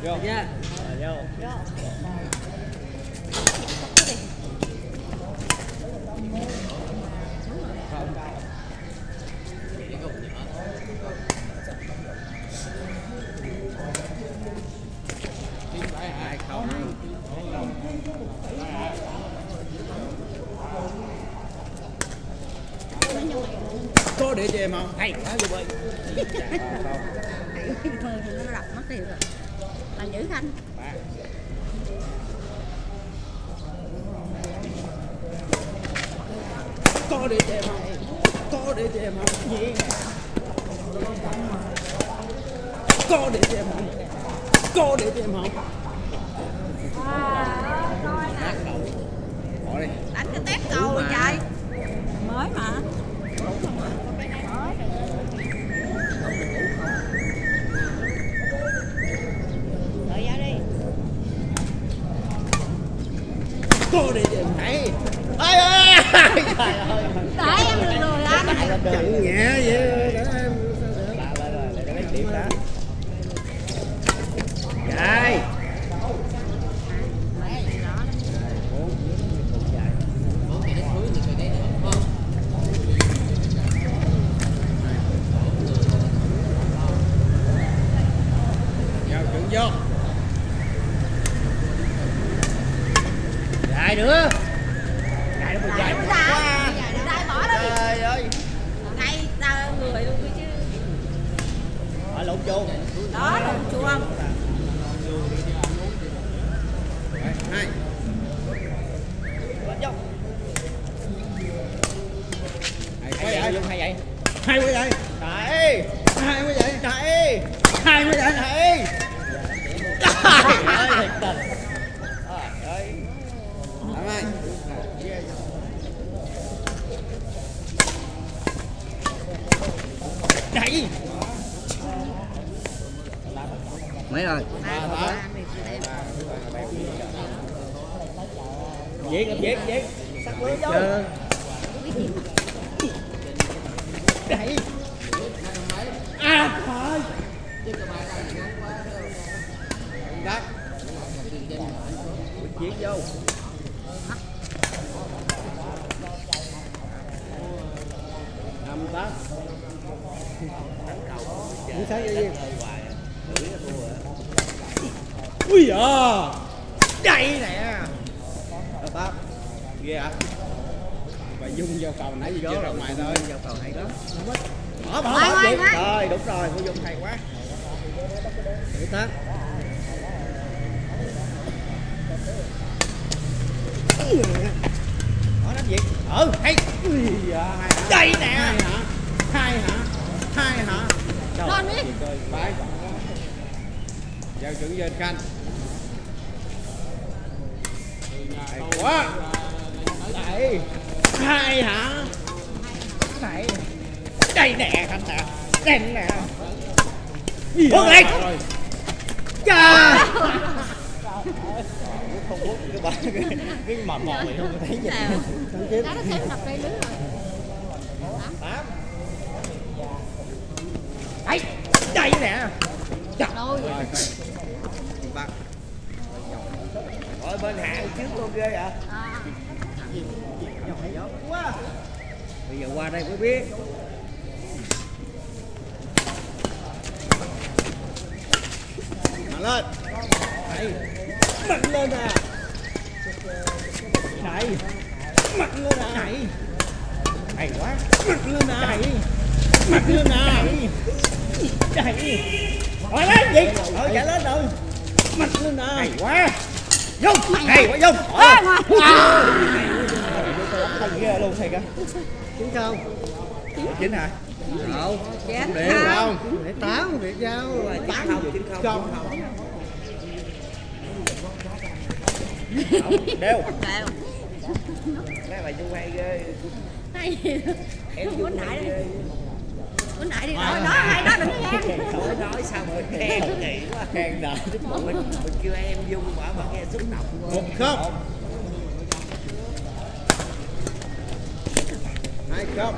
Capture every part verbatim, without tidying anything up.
Vô. Dạ. Vô. Vô. Hai không. Có để cho em không? Hay quá vô ơi. Mười thì nó đập mất tiêu rồi. Làm giữ Khanh. Có để cho em không? Có để cho em không? Yeah. Có để cho em không? Có để cho em không? À, coi nè. Bỏ đi. Đánh cái tét cầu rồi trời. Mới mà. Đợi ra đi. Có để cho em thấy. Ơi ơi. Trời ơi. Để em lừa lừa anh. Chặn nhẹ vậy để em. Lại lại lại để cái điểm đó. Trời. Vô. Dài nữa. Dài nó một dài quá. Dài bỏ đi. Trời ơi. Ngay ta người luôn chứ. Ở lộn chuông. Đó lộn chuông. Hai. Lên vô. Hay quá vậy. Hay vậy. Hay quá vậy. Trời. Hay quá vậy. Trời. Hay quá vậy. Trời. Trời ơi thiệt tình. Trời ơi. Làm ơi. Đẩy. Mấy rồi. Viết viết viết. Sắc lưới vô. Đẩy. À thôi. Đất. Viết vô. Năm tát. Đánh cầu. Gì? Ui giời. Đây nè. Đâu tát. Ghê hả? Bà dung vào cầu nãy giờ chưa ra ngoài thôi. Vào cầu hay lắm. Bỏ bỏ bỏ chị. Rồi đúng rồi, cô dung hay quá. Để tát. Đó đánh gì? Ừ, hay. Đây nè. Hai hả? Hai hả? Hai hả? Lên đi. Phải. Giao chuẩn trên canh. Hay quá. Đây. Hai hả? Đây. Đây nè anh nè. Đây nè. Bước lên. Trời. Không hút cái bà cái mờ mờ này không thấy gì. Đó nó xếp đập đây lưới rồi. Tám. Đây. Đây nè. Trời Đôi. ơi. Bắt. Ở bên hạng trước con ghê vậy? À. Quá. Bây giờ qua đây mới biết. Mạnh lên. Đây. Mạnh lên nè. Này. Mạnh lên nè. Này. Hay quá. Mạnh lên nè. Này. Mạnh lên nè. Đây. Rồi lên gì? Ờ chạy lên rồi. Mạnh lên nè. Hay quá. Dung. Hay quá Dung. Hay ghê luôn thiệt á. Chín không? Chín hả? Đâu. Chín Đều không? Để tám việc sao? Tám không. Chín không. Đều. Đều. Mấy bà Dung hay ghê. Hay gì? Em muốn đại đi. Muốn đại đi. Nói nói hay nói đừng nghe. Nói nói sao mà khen kỳ quá. Khen đời. Mình mình kêu em Dung quả mà nghe xúc động. Một không. Hai không.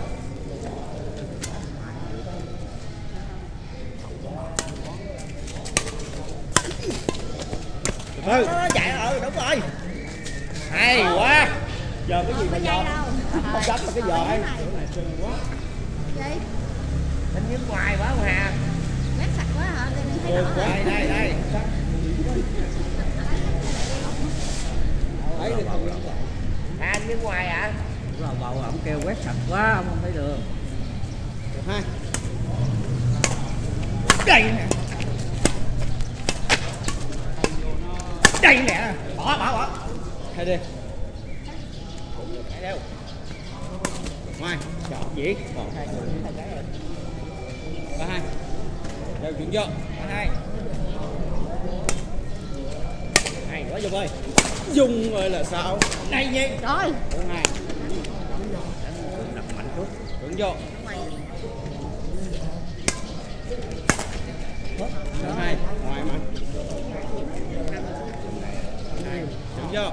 Ừ, chạy ừ đúng rồi. Hay quá. Giờ cái gì mà giờ không đánh là cái giờ ấy. Gì? Hình như ngoài quá Hà. Quét sạch quá hả? Đây thấy rõ rồi. Đây đây đây. Thấy được không? À hình như ngoài ạ. Rồi bầu ổng kêu quét sạch quá ông không thấy đường. Được hai. Đây nè. Đây nè. Bỏ bỏ bỏ. Hai đi. Hai đâu. Ngoài, chọn gì? Còn hai người hai cái rồi. Ba hai. Đều chuyển vô. Ba hai. Hay quá Dung ơi. Dung ơi là sao? Này nhỉ? Rồi. Bốn hai. Đập mạnh chút. Chuyển vô. Bốn hai. Ngoài mà. Chuyển vô.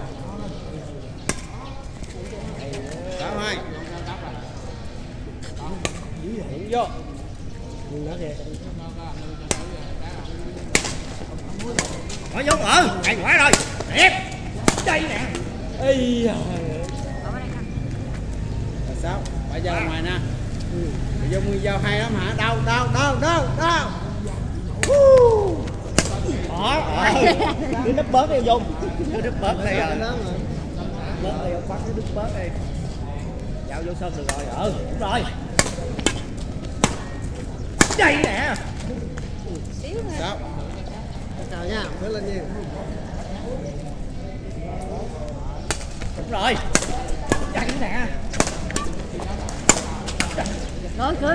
Sáu hai. Chuyển vô. Hỏi vô ở, hay quá rồi. Đẹp. Đây nè. Ây da. Là sao? Phải ra ngoài nè. Vô mười giao hay lắm hả? Đau đau đau đau đau. Đó, cái đứt bớt đi Dung. Cái đứt bớt đây rồi. Bớt đi, ông bắt cái đứt bớt đi. Dạo vô sân được rồi. Ừ, đúng rồi. Đây nè. Sao? Chào nha, mới lên nhiều. Đúng rồi. Đây nè. Rồi cưới.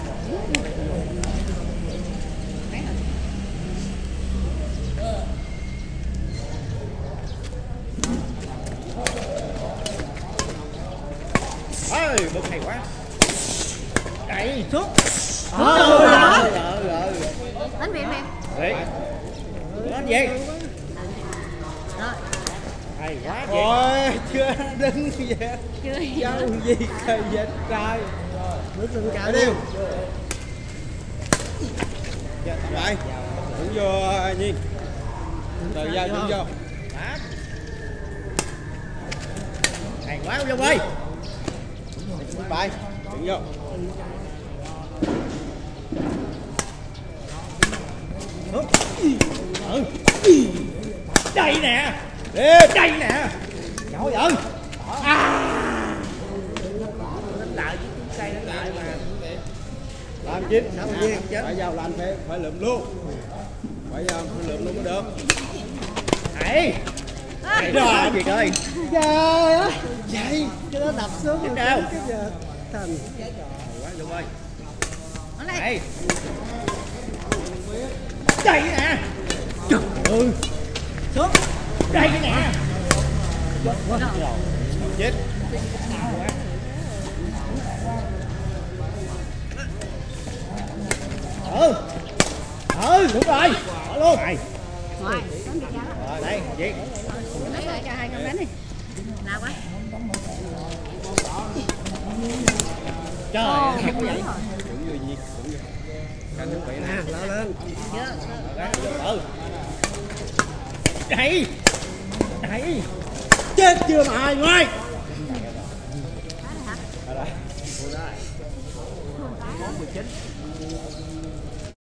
Ơi, bực hay quá. Đẩy xuống. Ờ, Rồi rồi rồi. đánh miệng miệng. Đấy. Đánh gì? Rồi. Hay quá chị. Ôi, chưa đứng vậy. Chưa Dâu gì cây dịch trời. Nước lưng Chạy điêu. Dạ, tạm lại. Đứng vô Nhiên. Từ ra đứng vô. Hay quá Dung ơi. Bài, đứng vô. Ừ. Đây nè. Đây nè. Trời ơi. À. Đánh lại với chúng cây đánh lại mà. Làm chín. Phải vào là anh phải phải lượm luôn. Phải vào phải lượm luôn mới được. Hay. Hay rồi Việt ơi. Trời ơi. Vậy cái đó đập xuống Đến rồi đâu? cái giờ thành. Quá Dung ơi. Ở đây. Đây. Đây nè. Ừ. Xuống. Đây nè. Quá rồi. Chết. Ừ. Ừ, đúng rồi. Bỏ luôn. Này. Ngoài. Đánh bị cáo. Rồi đây, gì? Đánh lại cho hai con đánh đi. Nào quá. Trời Ồ, ơi, đúng có vậy. rồi. Đúng rồi gì? Đúng rồi. Cảnh chuẩn bị nè. Lao lên. Chưa. Ừ. Đây. Đây. Chết chưa mà ai ngoài. Hả? Đây. bốn mười chín.